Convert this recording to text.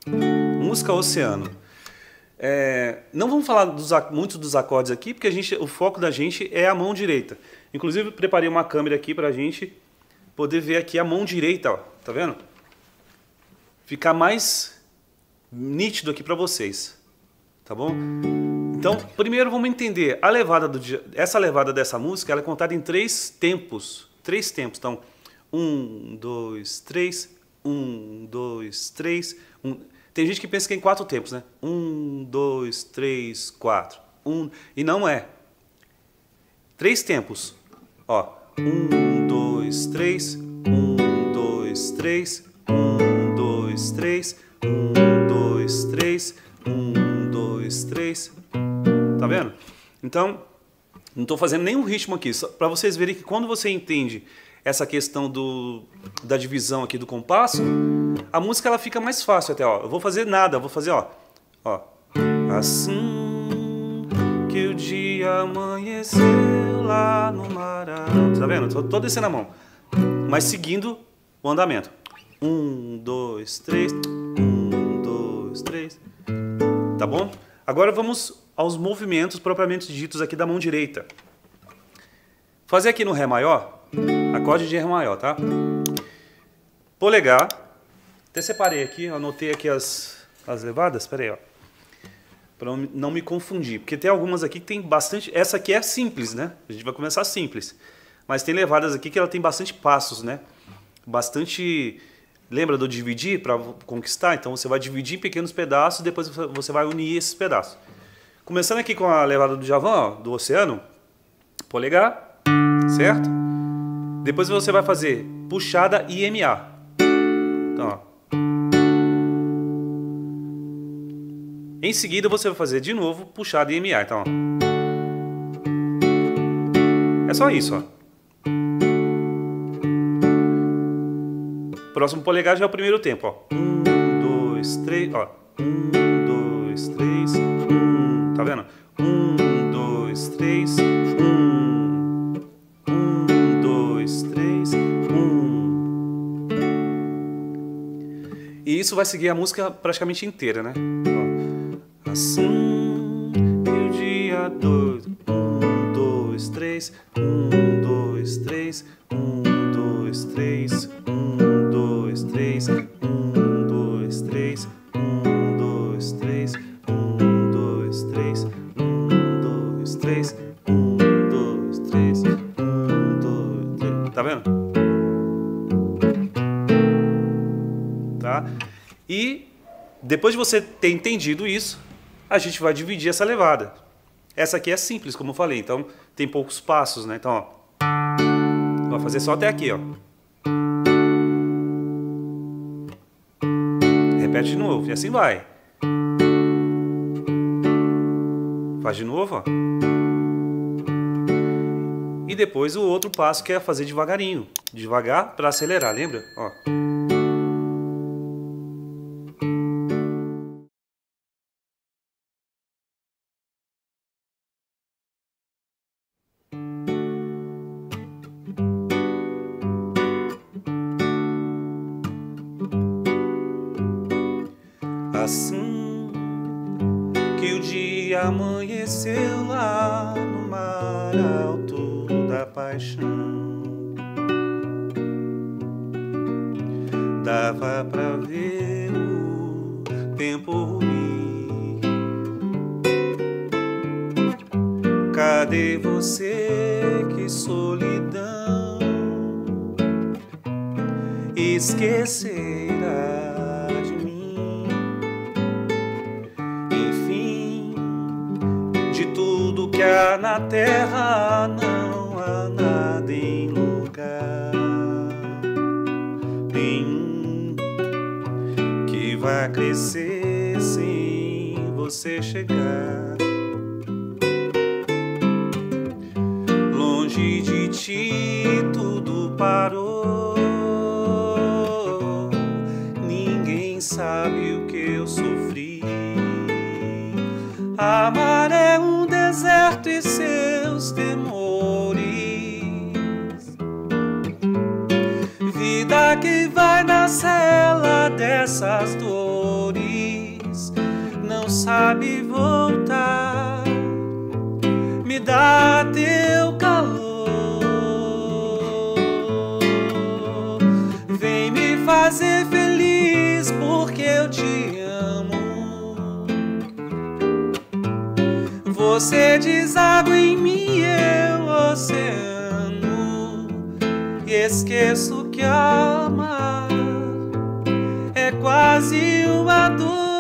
Música Oceano. Não vamos falar muito dos acordes aqui, porque o foco da gente é a mão direita. Inclusive, preparei uma câmera aqui para a gente poder ver aqui a mão direita, ó, tá vendo? Ficar mais nítido aqui para vocês, tá bom? Então, primeiro vamos entender essa levada dessa música. Ela é contada em três tempos. Então, 1, 2, 3, 1, 2, 3. Tem gente que pensa que é em 4 tempos, né? 1, 2, 3, 4. E não é. 3 tempos. Ó, 1, 2, 3, 1, 2, 3, 1, 2, 3, 1, 2, 3, 1, 2, 3. Tá vendo? Então, não estou fazendo nenhum ritmo aqui, só para vocês verem que quando você entende essa questão da divisão aqui do compasso, a música ela fica mais fácil até, ó. Eu vou fazer nada, eu vou fazer, ó. Assim que o dia amanheceu lá no mar alto. Tá vendo? Tô descendo a mão, mas seguindo o andamento. 1, 2, 3, 1, 2, 3. Tá bom? Agora vamos aos movimentos propriamente ditos aqui da mão direita. Fazer aqui no Ré maior, acorde de Ré maior, tá? Polegar. Até separei aqui, anotei aqui as levadas. Espera aí, ó. Para não me confundir. Porque tem algumas aqui que tem bastante... Essa aqui é simples, né? A gente vai começar simples. Mas tem levadas aqui que ela tem bastante passos, né? Bastante... Lembra do dividir para conquistar? Então você vai dividir em pequenos pedaços e depois você vai unir esses pedaços. Começando aqui com a levada do Djavan, ó, do Oceano. Polegar, certo? Depois você vai fazer puxada e MA. Então, ó. Em seguida você vai fazer de novo puxada e MA. Então, ó. É só isso, ó. Próximo polegar já é o primeiro tempo, ó. 1, 2, 3, ó. 1, 2, 3, 1. Tá vendo? 1, 2, 3, 1. 1, 2, 3, 1. E isso vai seguir a música praticamente inteira, né? Ó. Assim que o dia 2, 1, 2, 3, 1, 2, 3, 1, 2, 3, 1, 2, 3, 1, 2, 3, 1, 2, 3, 1, 2, 3, 1, 2, 3, 1, 2, 3, 1, 2, 3. Tá vendo? Tá? E depois de você ter entendido isso, a gente vai dividir essa levada. Essa aqui é simples, como eu falei, então tem poucos passos, né? Então, ó, vai fazer só até aqui, ó. Repete de novo, e assim vai. Faz de novo, ó. E depois o outro passo que é fazer devagarinho. Devagar para acelerar, lembra? Ó. Assim que o dia amanheceu lá no mar alto da paixão, dava pra ver o tempo ruir. Cadê você, que solidão esquecerá? Que há na terra não há nada em lugar nenhum que vá crescer sem você chegar. Longe de ti tudo parou, ninguém sabe o que eu sofri. Amar é um deserto e seus temores, vida que vai na cela dessas dores, não sabe voltar. Me dá teu calor, vem me fazer feliz, porque eu te amo. Você deságua em mim, eu oceano, e esqueço que amar é quase uma dor.